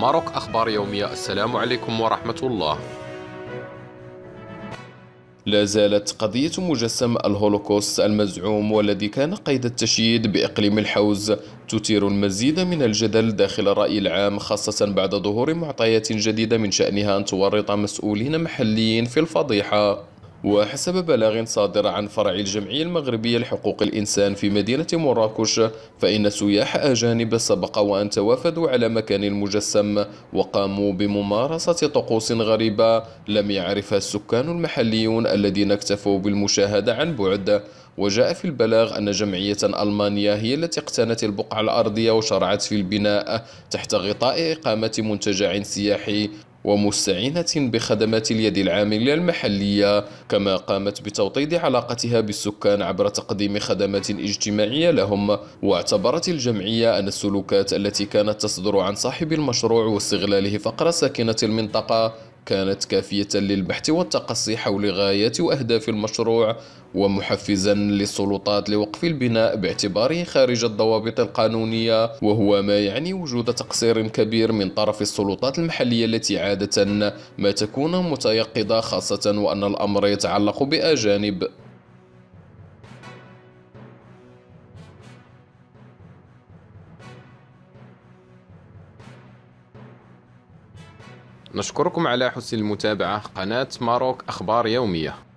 ماروك أخبار يومية. السلام عليكم ورحمة الله. لا زالت قضية مجسم الهولوكوست المزعوم والذي كان قيد التشييد بإقليم الحوز تثير المزيد من الجدل داخل الرأي العام، خاصة بعد ظهور معطيات جديدة من شأنها أن تورط مسؤولين محليين في الفضيحة. وحسب بلاغ صادر عن فرع الجمعية المغربية لحقوق الإنسان في مدينة مراكش، فإن سياح أجانب سبق وأن توافدوا على مكان المجسم وقاموا بممارسة طقوس غريبة لم يعرفها السكان المحليون الذين اكتفوا بالمشاهدة عن بعد. وجاء في البلاغ أن جمعية ألمانيا هي التي اقتنت البقعة الأرضية وشرعت في البناء تحت غطاء إقامة منتجع سياحي، ومستعينة بخدمات اليد العاملة المحلية، كما قامت بتوطيد علاقتها بالسكان عبر تقديم خدمات اجتماعية لهم. واعتبرت الجمعية أن السلوكات التي كانت تصدر عن صاحب المشروع واستغلاله فقر ساكنة المنطقة كانت كافية للبحث والتقصي حول غايات وأهداف المشروع، ومحفزا للسلطات لوقف البناء باعتباره خارج الضوابط القانونية، وهو ما يعني وجود تقصير كبير من طرف السلطات المحلية التي عادة ما تكون متيقظة، خاصة وأن الأمر يتعلق بأجانب. نشكركم على حسن المتابعة. قناة ماروك أخبار يومية.